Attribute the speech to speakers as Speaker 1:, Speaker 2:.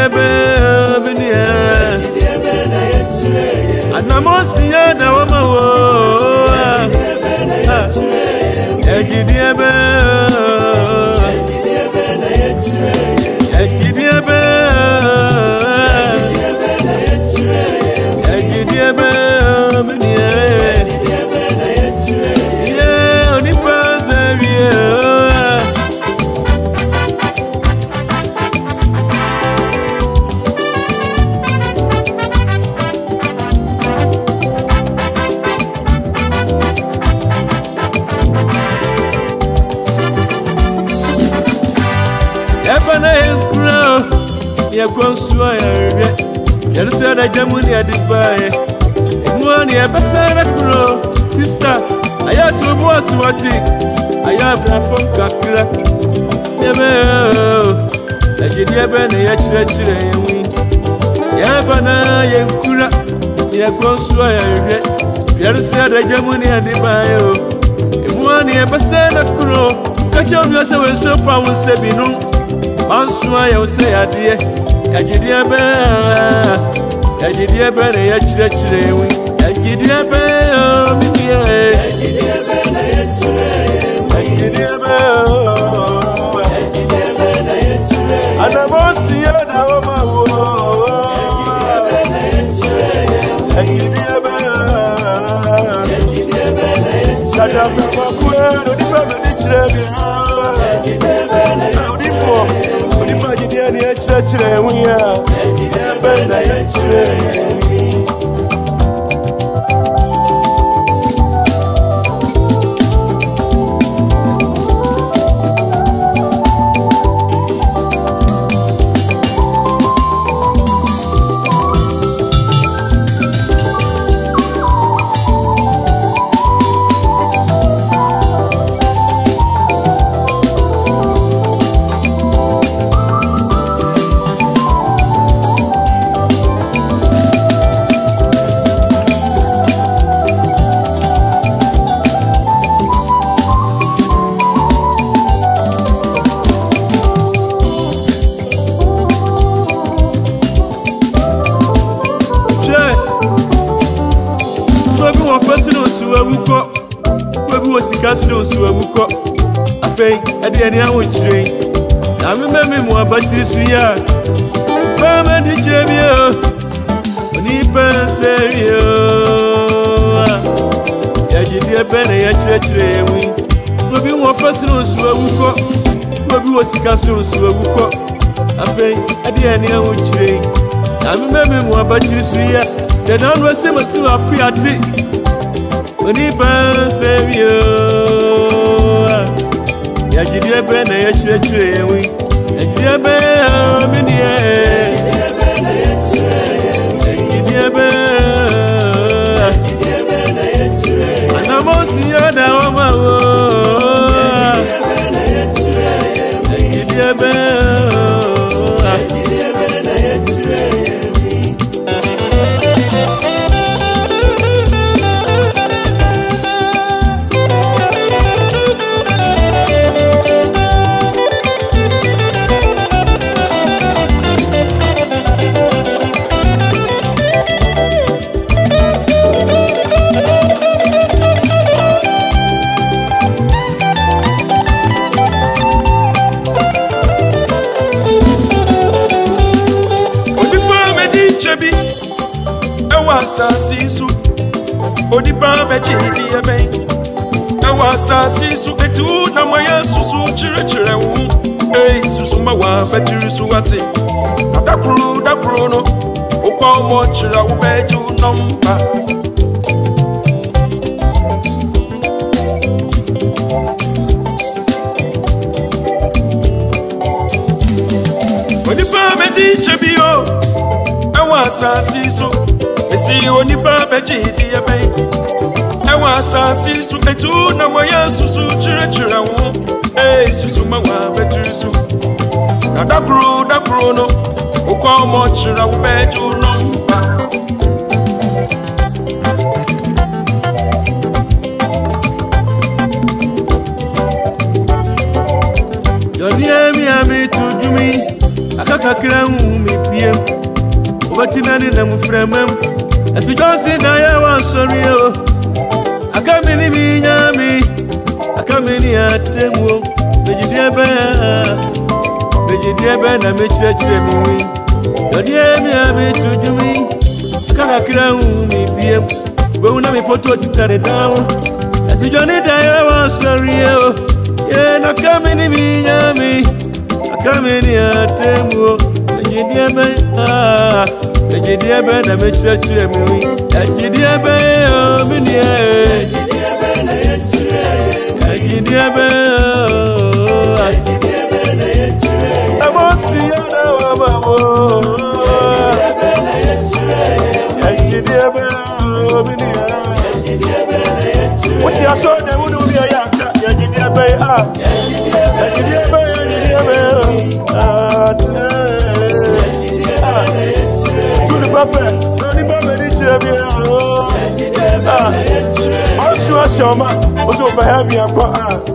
Speaker 1: ebe minia anamosi ya na wama wo ejidi ebe ya konsua ya rebe ya nsa da jamuni adibaye emuani ya basara kuro sister aya to bo aswati aya brafon kakra yebe ajidi ebe na ya chire yewi ya bana ya nkura ya konsua ya rebe ya nsa da jamuni adibaye emuani ya basara kuro kacho mi se wenso pa wonse binu mansua ya ose ya die Yajidi ebe na ya chire wi yajidi ebe minia yajidi ebe na ya chire yajidi ebe na ya chire anamosi ya na wama wo yajidi ebe na ya chire kada kwa kwero ni baba ni chire bi yajidi ebe na ya chire ni chire wiya ebe na ya chire Kasino suwuko afei ade ani awo chire na me mu abatiri suya mama di chire mi o oni penseri o ya jidi ebe na ya chire ewi obi wo fasino suwuko obi wo sikasino suwuko afei ade ani awo chire na me mu abatiri suya de na no se masu apiati oni penseri o yajidi ebe na ya chire ewi yajidi ebe minia yajidi ebe na ya chire yajidi ebe na ya chire anamosi ya na wama wo yajidi ebe na ya chire yajidi ebe na ya chire Sasisu odipa mejidi ebe ewa sasisu etu na maya susu chire wu susu ma wa betiri suwati dakru no okwa mo chira wo beju nomba odipa medi chebio ewa sasisu esi onipa bejidi ebe ewa sasisu etu na moya susu chire wo susu ma wa betirisu na dakru no okwa mo chira wo beju nomba Yoni emi ami tujumi kakra mi biem obatina ni na muframam asijonsi na ya wa sori o akamini mi nyami akamini atemu bejidebe na mechire mi wi dodie mi ami tujumi kakra mi biem we una mi photo titare down asijoni da ya wa sori o ye na kamini mi nyami akamini atemu bejidebe na mechire mi wi bejidebe o mini bejidebe na yechire bejidebe na yechire amosi na wa mamo bejidebe na yechire bejidebe o mini bejidebe na yechire what you saw dem unu bi ayaka bejidebe bejidebe papa ni baba ni chebe o Shoma, also for having a